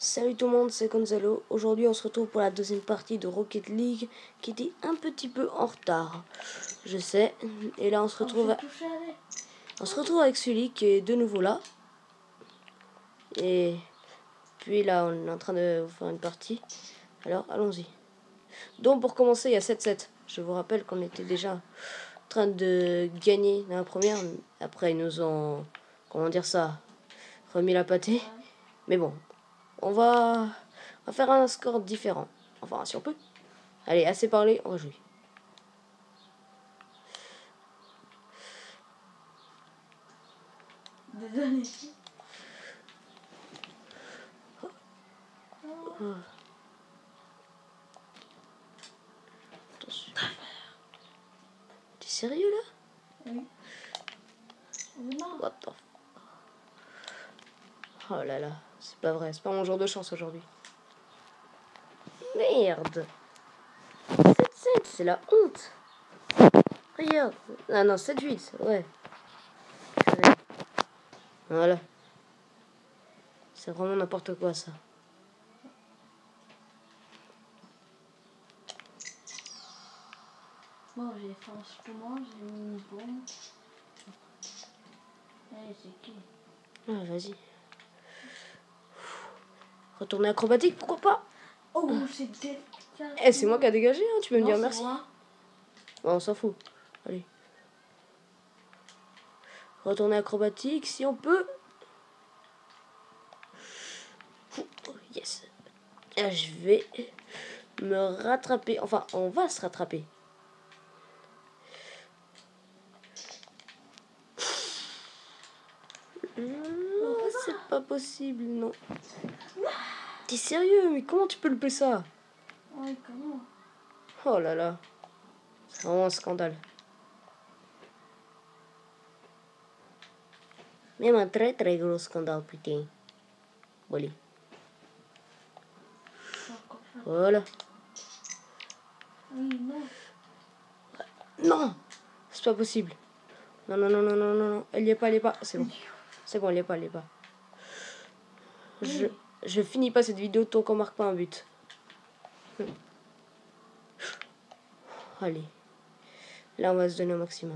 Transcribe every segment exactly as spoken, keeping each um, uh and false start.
Salut tout le monde, c'est Gonzalo. Aujourd'hui on se retrouve pour la deuxième partie de Rocket League qui était un petit peu en retard. Je sais. Et là on se retrouve à... on se retrouve avec Sully qui est de nouveau là. Et puis là on est en train de faire une partie. Alors allons-y. Donc pour commencer il y a sept sept. Je vous rappelle qu'on était déjà en train de gagner dans la première. Après ils nous ont, comment dire ça, remis la pâtée. Mais bon, on va, on va faire un score différent. Enfin, si on peut. Allez, assez parlé, on va jouer. Désolé. Oh. Attention. T'es sérieux là? Oui. What the... Oh là là, c'est pas vrai, c'est pas mon jour de chance aujourd'hui. Merde. sept sept, c'est la honte. Regarde. Ah non, sept huit, ouais. Voilà. C'est vraiment n'importe quoi ça. Bon, j'ai franchement, j'ai mis une bombe. Allez, c'est qui? Ah, vas-y. Retourner acrobatique, pourquoi pas? Oh, c'est dé... Eh, c'est moi qui a dégagé, hein, tu peux non, me dire merci. Moi. Bon, on s'en fout. Allez. Retourner acrobatique, si on peut. Yes. Et je vais me rattraper. Enfin, on va se rattraper. Non, c'est pas possible, non. T'es sérieux? Mais comment tu peux louper ça? Ouais, comment? Oh là là. C'est vraiment un scandale. Même un très très gros scandale, putain. Bon, allez. Voilà. Oui, non. Non! C'est pas possible. Non, non, non, non, non, non, non. Elle y est pas, elle y est pas. C'est bon. C'est bon, elle y est pas, elle y est pas. Je, je finis pas cette vidéo tant qu'on marque pas un but. Allez. Là, on va se donner au maximum.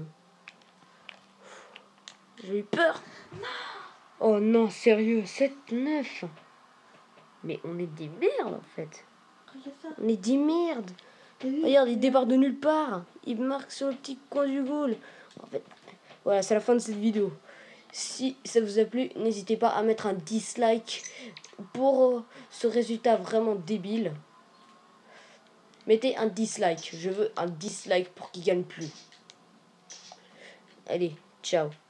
J'ai eu peur. Oh non, sérieux, sept neuf. Mais on est des merdes, en fait. On est des merdes. Regarde, il débarque de nulle part. Il marque sur le petit coin du goal. En fait, voilà, c'est la fin de cette vidéo. Si ça vous a plu, n'hésitez pas à mettre un dislike pour ce résultat vraiment débile. Mettez un dislike. Je veux un dislike pour qu'il gagne plus. Allez, ciao.